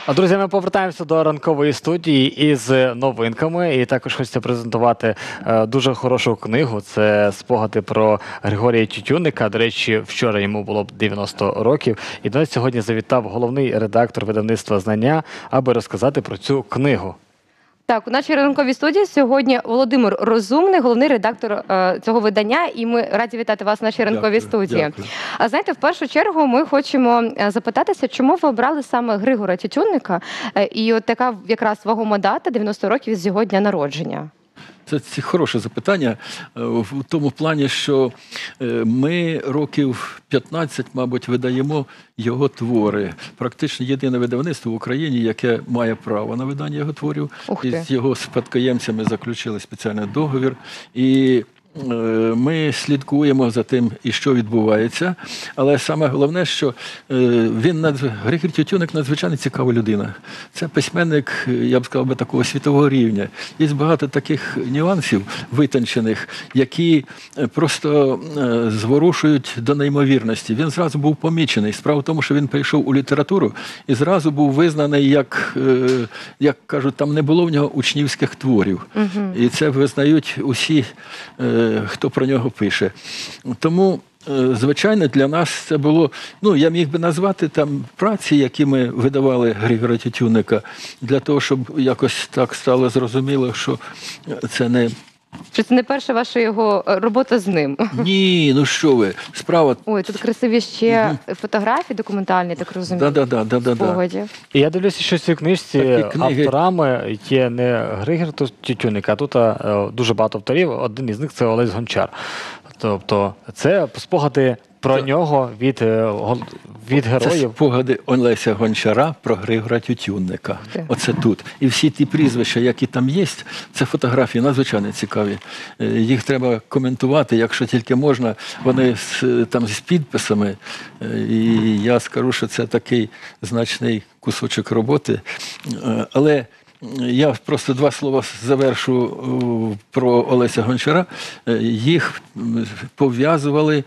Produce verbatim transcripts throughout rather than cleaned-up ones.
А, друзі, ми повертаємося до ранкової студії із новинками. І також хочеться презентувати е, дуже хорошу книгу. Це спогади про Григорія Тютюнника. До речі, вчора йому було б дев'яносто років. І до нас сьогодні завітав головний редактор видавництва «Знання», аби розказати про цю книгу. Так, у нашій ранковій студії сьогодні Володимир Розумний, головний редактор е, цього видання, і ми раді вітати вас в нашій ранковій Дякую, студії. дякую. А знаєте, в першу чергу ми хочемо е, запитатися, чому ви обрали саме Григора Тютюнника, е, і от така якраз вагома дата, дев'яносто років з його дня народження. Це, це хороше запитання е, в тому плані, що е, ми років п'ятнадцять, мабуть, видаємо його твори. Практично єдине видавництво в Україні, яке має право на видання його творів. Ух І ти. з його спадкоємцями заключили спеціальний договір. І е, ми слідкуємо за тим, і що відбувається. Але саме головне, що е, він, надз- Григорій Тютюнник, надзвичайно цікава людина. Це письменник, я б сказав би, такого світового рівня. Є багато таких нюансів витончених, які е, просто е, зворушують до неймовірності. Він зразу був помічений. Справа в тому, що він прийшов у літературу і зразу був визнаний, як, е, як кажуть, там не було в нього учнівських творів. Угу. І це визнають усі, е, хто про нього пише. Тому, е, звичайно, для нас це було, ну, я міг би назвати там праці, які ми видавали Григорія Тютюнника, для того, щоб якось так стало зрозуміло, що це не... Що це не перша ваша його е, робота з ним? Ні, ну що ви, справа... Ой, тут красиві ще фотографії документальні, так розумію, Да-да-да, да-да-да. спогадів. І я дивлюся, що в цій книжці Такі книги- авторами є не Григор Тютюнник, а тут е, дуже багато авторів. Один із них – це Олесь Гончар. Тобто це спогади про Так. нього від, е, гол- від Це героїв. спогади Олеся Гончара про Григора Тютюнника. ти. Оце тут. І всі ті прізвища, які там є, це фотографії надзвичайно цікаві. Е, Їх треба коментувати, якщо тільки можна. Вони з, там з підписами. Е, І я скажу, що це такий значний кусочок роботи. Е, Але я просто два слова завершу е, про Олеся Гончара. Е, Їх м, пов'язували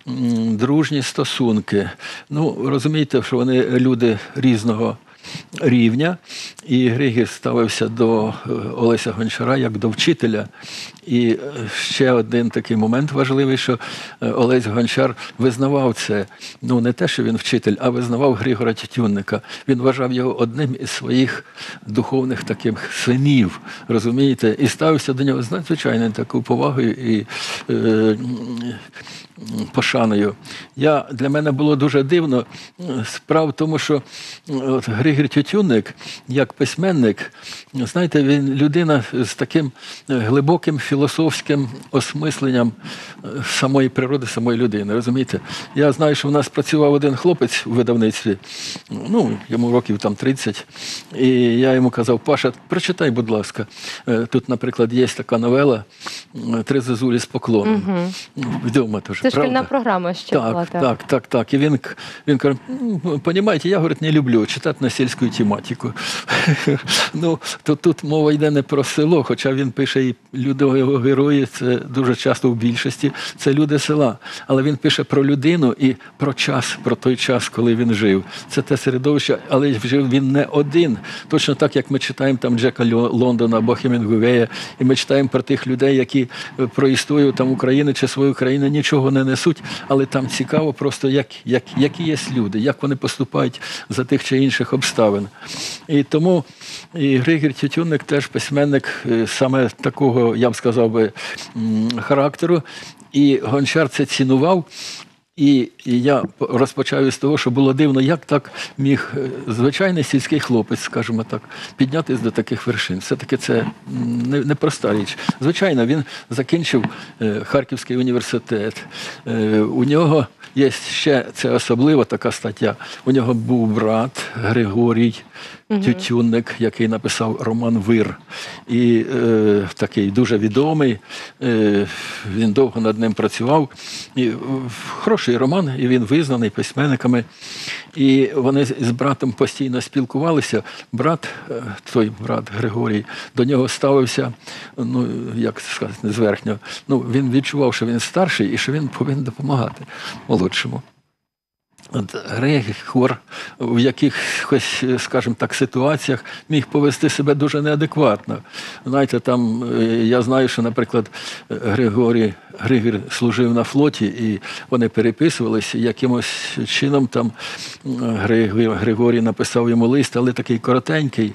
м, дружні стосунки. Ну, розумієте, що вони люди різного рівня, і Григір ставився до е, Олеся Гончара як до вчителя. І е, ще один такий момент важливий, що е, Олесь Гончар визнавав це, ну не те, що він вчитель, а визнавав Григора Тютюнника. Він вважав його одним із своїх духовних таких синів, розумієте, і ставився до нього з надзвичайною такою повагою і е, м, пошаною. Я, для мене було дуже дивно. Справа в тому, що от Григор Тютюнник, як письменник, знаєте, він людина з таким глибоким філософським осмисленням самої природи, самої людини. Розумієте? Я знаю, що в нас працював один хлопець у видавництві, ну, йому років там тридцять, і я йому казав: Паша, прочитай, будь ласка. Е, Тут, наприклад, є така новела «Три зозулі з поклоном». Угу. Відома теж, Це шкільна правда? програма ще була. Так, так, так, так. І він, він каже: «Ну, понимаете, я, говорить, не люблю читати на сільську тематику». Ну, то тут мова йде не про село, хоча він пише і люди, його герої, це дуже часто в більшості, це люди села. Але він пише про людину і про час, про той час, коли він жив. Це те середовище, але жив він не один. Точно так, як ми читаємо там Джека Льо- Лондона або Хемінгуея, і ми читаємо про тих людей, які про історію там України чи своєї країни нічого не несуть, але там цікаво просто, як, як, які є люди, як вони поступають за тих чи інших обставин. І тому і Григор Тютюнник теж письменник е, саме такого, я б сказав би, м, характеру. І Гончар це цінував. І, і я розпочав із того, що було дивно, як так міг е, звичайний сільський хлопець, скажімо так, піднятися до таких вершин. Все-таки це м, не, не проста річ. Звичайно, він закінчив е, Харківський університет. Е, у нього є ще, це особлива така стаття, у нього був брат Григорій Тютюнник, який написав роман «Вир». І е, такий дуже відомий, е, він довго над ним працював. І, е, хороший роман, і він визнаний письменниками. І вони з братом постійно спілкувалися. Брат, е, той брат Григорій, до нього ставився, ну, як сказати, зверхньо. Ну, він відчував, що він старший і що він повинен допомагати молодшому. От Григор в якихось, скажімо так, ситуаціях міг повести себе дуже неадекватно. Знаєте, там, я знаю, що, наприклад, Григорій, Григор служив на флоті, і вони переписувалися, якимось чином там Григорій, Григорій написав йому лист, але такий коротенький.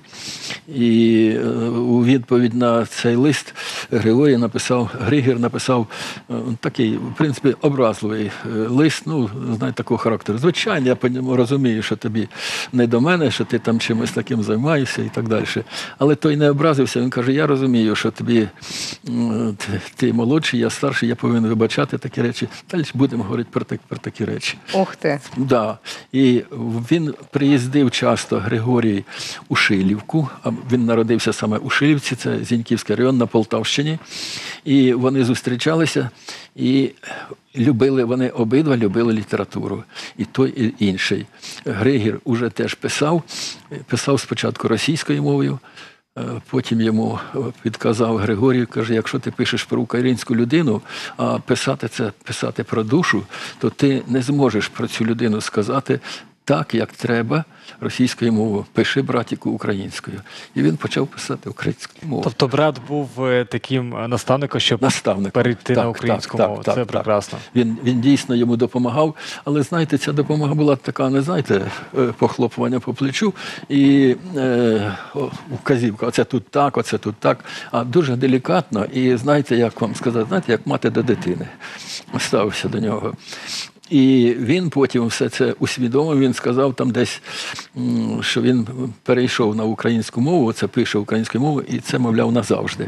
І у відповідь на цей лист Григорій написав, Григор написав такий, в принципі, образливий лист, ну, знаєте, такого характеру. Звичайно, я по ньому розумію, що тобі не до мене, що ти там чимось таким займаєшся і так далі. Але той не образився, він каже, я розумію, що тобі, ти, ти молодший, я старший, я повинен вибачати такі речі. Далі будемо говорити про, так, про такі речі. Ух ти. Да. І він приїздив часто, Григорій, у Шилівку, а він народився саме у Шилівці, це Зіньківський район на Полтавщині. І вони зустрічалися, і любили, вони обидва любили літературу, і той, і інший. Григір уже теж писав, писав спочатку російською мовою, потім йому підказав Григорій, каже, якщо ти пишеш про українську людину, а писати це, писати про душу, то ти не зможеш про цю людину сказати так, як треба, російською мовою. Пиши, братіку, українською. І він почав писати українською мовою. Тобто брат був е, таким наставником, щоб Наставником. перейти Так, на українську так, мову. так, Це так, прекрасно. Він, він дійсно йому допомагав, але, знаєте, ця допомога була така, не знаєте, похлопування по плечу і е, вказівка, оце тут так, оце тут так, а дуже делікатно і, знаєте, як вам сказати, знаєте, як мати до дитини. Ставився до нього. І він потім все це усвідомив, він сказав там десь, що він перейшов на українську мову, це пише українською мовою, і це, мовляв, назавжди.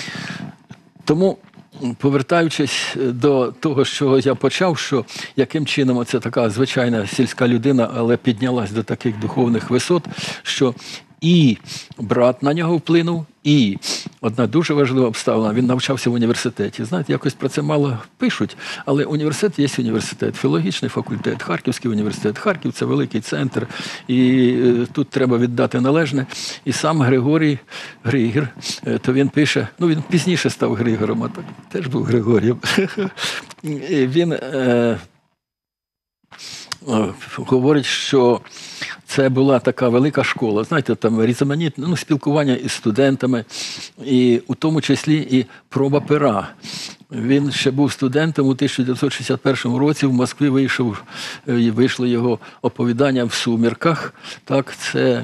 Тому, повертаючись до того, з чого я почав, що яким чином оця така звичайна сільська людина, але піднялась до таких духовних висот, що і брат на нього вплинув, і одна дуже важлива обставина, він навчався в університеті. Знаєте, якось про це мало пишуть, але університет є університет, філологічний факультет, Харківський університет. Харків – це великий центр, і тут треба віддати належне. І сам Григорій, Григір, то він пише, ну він пізніше став Григором, а так теж був Григорієм. Він е, говорить, що це була така велика школа, знаєте, там різноманітне ну, спілкування із студентами, і у тому числі і проба пера. Він ще був студентом у тисяча дев'ятсот шістдесят першому році, в Москві вийшов, вийшло його оповідання «В сумірках». Так, це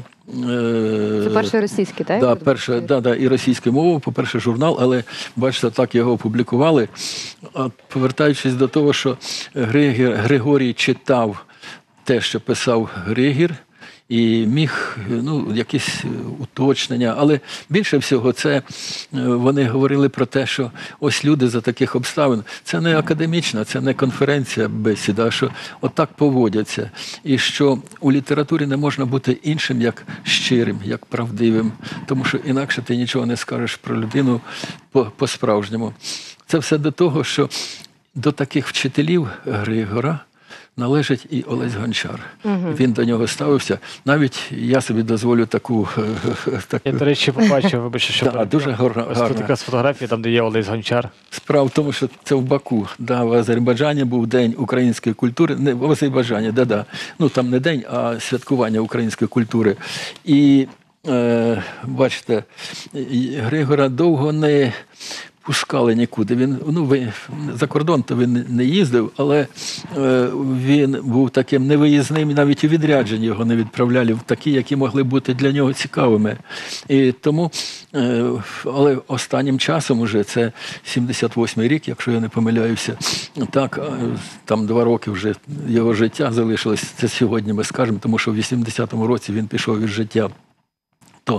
Це перший російський, так? Да, перше, да, да, і російською мовою, по-перше, журнал, але, бачите, так його опублікували. А повертаючись до того, що Григор, Григорій читав те, що писав Григір, і міг, ну, якісь уточнення, але більше всього це вони говорили про те, що ось люди за таких обставин, це не академічна, це не конференція, бесіда, що отак поводяться. І що у літературі не можна бути іншим, як щирим, як правдивим, тому що інакше ти нічого не скажеш про людину по-справжньому. Це все до того, що до таких вчителів Григора належить і Олесь Гончар. Угу. Він до нього ставився. Навіть я собі дозволю таку... таку... Я, до речі, побачив, вибачте, що... Да, дуже гарна. Ось тут якраз фотографія, там, де є Олесь Гончар. Справа в тому, що це в Баку. Да, в Азербайджані був День української культури. Не, в Азербайджані, да-да. Ну, там не день, а святкування української культури. І, е, бачите, Григора довго не пускали нікуди. Він, ну, ви, за кордон то він не їздив, але е, він був таким невиїзним, і навіть у відрядженні його не відправляли в такі, які могли бути для нього цікавими. І тому, е, але останнім часом уже, це сімдесят восьмий рік, якщо я не помиляюся, так, там два роки вже його життя залишилось, це сьогодні ми скажемо, тому що в вісімдесятому році він пішов із життя. То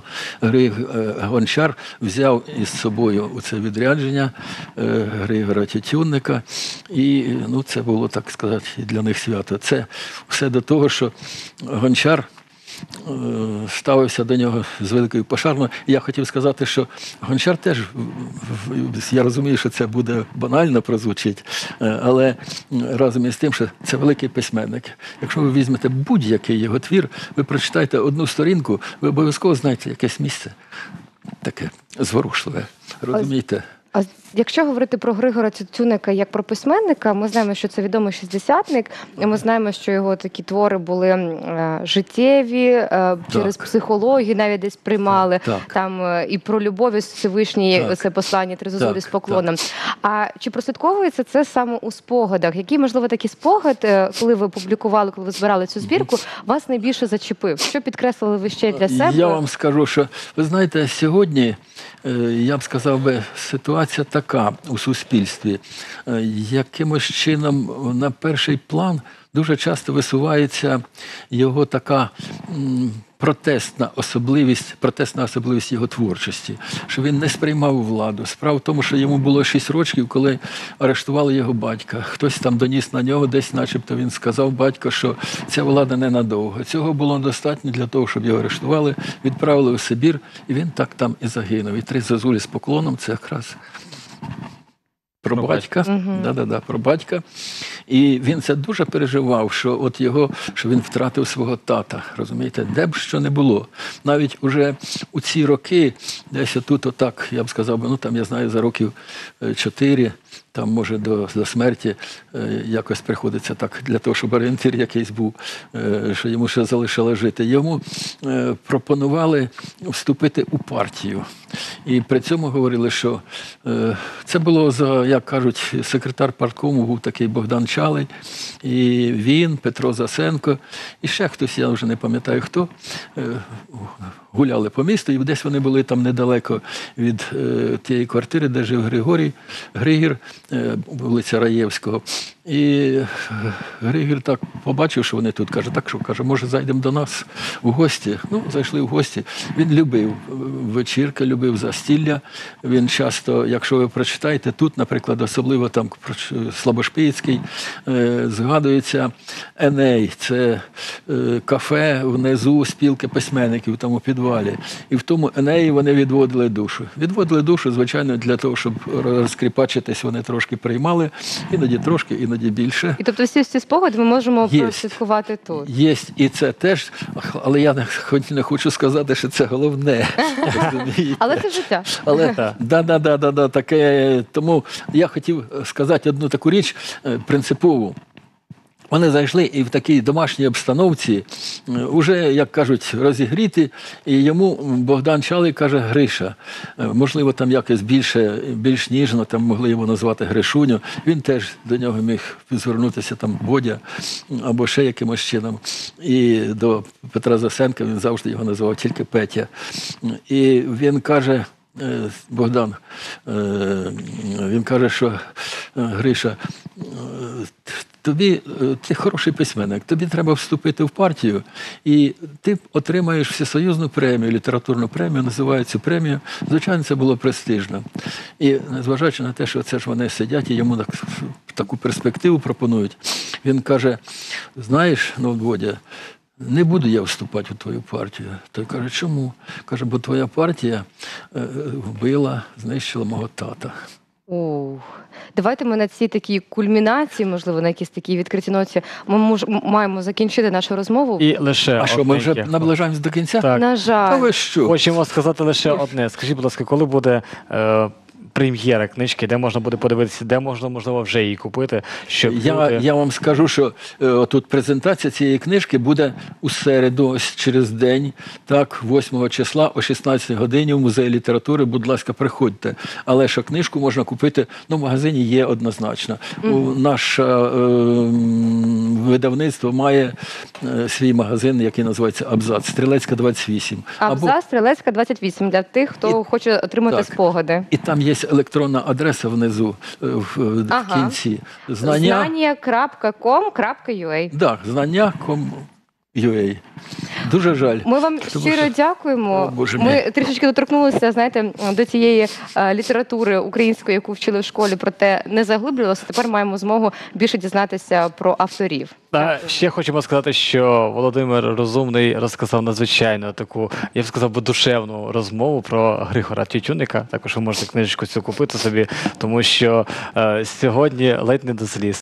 Гончар взяв із собою у це відрядження Григора Тютюнника, і ну, це було, так сказати, для них свято. Це все до того, що Гончар ставився до нього з великою пошаною. Я хотів сказати, що Гончар теж, я розумію, що це буде банально прозвучить, але разом із тим, що це великий письменник. Якщо ви візьмете будь-який його твір, ви прочитаєте одну сторінку, ви обов'язково знаєте якесь місце таке зворушливе. Розумієте? А якщо говорити про Григора Тютюнника як про письменника, ми знаємо, що це відомий шістдесятник, і ми знаємо, що його такі твори були е, життєві, е, через психологію навіть десь приймали, Так, так. там е, і про любов із Всевишній, Так. це послання «Три зозулі Так, з поклоном». А чи прослідковується це саме у спогадах? Який, можливо, такий спогад, е, коли ви публікували, коли ви збирали цю збірку, вас найбільше зачепив? Що підкреслили ви ще для себе? Я вам скажу, що, ви знаєте, сьогодні, е, я б сказав би, ситуація така у суспільстві. Е, Якимось чином на перший план дуже часто висувається його така м, протестна особливість, протестна особливість його творчості, що він не сприймав владу. Справа в тому, що йому було шість років, коли арештували його батька. Хтось там доніс на нього, десь начебто він сказав батько, що ця влада ненадовго. Цього було достатньо для того, щоб його арештували, відправили у Сибір, і він так там і загинув. І «Три зозулі з поклоном» – це якраз про Про батька, Мгм. да-да-да, про батька. І він це дуже переживав, що от його, що він втратив свого тата, розумієте, де б що не було. Навіть уже у ці роки, десь отут отак, я б сказав, ну там я знаю за років е, чотири, там може до, до смерті е, якось приходиться так, для того, щоб орієнтир якийсь був, е, що йому ще залишило жити. Йому е, пропонували вступити у партію. І при цьому говорили, що е, це було за, як кажуть, секретар парткому був такий Богдан Чалий, і він, Петро Засенко, і ще хтось, я вже не пам'ятаю хто, е, гуляли по місту, і десь вони були там недалеко від е, тієї квартири, де жив Григорій, Григір, е, вулиця Раєвського. І Григір так побачив, що вони тут, каже, так що, каже, може зайдемо до нас у гості? Ну, зайшли в гості. Він любив вечірки, любив застілля. Він часто, якщо ви прочитаєте, тут, наприклад, особливо там Слабошпицький, е, згадується Еней, це е, кафе внизу спілки письменників, там у підвалі. І в тому Енеї вони відводили душу. Відводили душу, звичайно, для того, щоб розкріпачитись, вони трошки приймали, іноді трошки, іноді більше. І тобто всі ці спогади ми можемо Є. прослідкувати тут. Є, і це теж, але я не, хоч не хочу сказати, що це головне. розумієте? Але це життя. Але Так. да, да, да, да, да, таке. Тому я хотів сказати одну таку річ е, принципову. Вони зайшли і в такій домашній обстановці, вже, як кажуть, розігріті, і йому Богдан Чалий каже: Гриша, можливо, там якось більше, більш ніжно, там могли його назвати Гришуню. Він теж до нього міг звернутися, там, Бодя, або ще якимось чином. І до Петра Засенка він завжди його називав тільки Петя. І він каже, Богдан, він каже, що Гриша, тобі, ти хороший письменник, тобі треба вступити в партію, і ти отримаєш всесоюзну премію, літературну премію, називають цю премію. Звичайно, це було престижно. І незважаючи на те, що це ж вони сидять і йому так, таку перспективу пропонують, він каже: знаєш, ну, Водя, не буду я вступати у твою партію. Той каже: чому? Каже, бо твоя партія вбила, знищила мого тата. Ух. Давайте ми на цій такій кульмінації, можливо, на якійсь такій відкритій ноті, ми мож, маємо закінчити нашу розмову. І лише А що, ми вже одненьке. наближаємося до кінця? Так. На А жаль. ви що? Хочемо сказати лише одне. Скажіть, будь ласка, коли буде е, прем'єра книжки, де можна буде подивитися, де можна, можливо, вже її купити, щоб Я, люди... я вам скажу, що е, тут презентація цієї книжки буде у середу, ось через день, так, восьмого числа о шістнадцятій годині в Музеї літератури. Будь ласка, приходьте. Але що книжку можна купити, ну, в магазині є однозначно. Mm-hmm. У, наше е, видавництво має е, свій магазин, який називається «Абзац», Стрілецька, двадцять вісім. Абзац, Стрілецька, двадцять вісім, для тих, хто І- хоче отримати так. спогади. І там є електронна адреса внизу, е, в, в Ага. кінці. Знання. знання крапка ком крапка ю а. Так, знання точка ком крапка ю а. Дуже жаль. Ми вам Тому щиро що- дякуємо. О, Боже Ми мій. трішечки доторкнулися, знаєте, до цієї е, літератури української, яку вчили в школі, проте не заглиблювалося. Тепер маємо змогу більше дізнатися про авторів. А ще хочемо сказати, що Володимир Розумний розказав надзвичайно таку, я б сказав би, душевну розмову про Григора Тютюнника. Також ви можете книжечку цю купити собі, тому що е, сьогодні ледь не до сліз.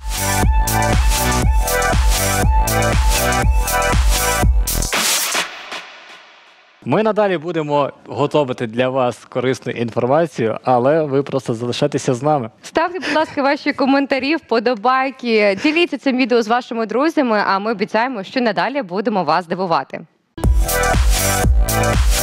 Ми надалі будемо готувати для вас корисну інформацію, але ви просто залишайтеся з нами. Ставте, будь ласка, ваші коментарі, вподобайки, діліться цим відео з вашими друзями, а ми обіцяємо, що надалі будемо вас дивувати.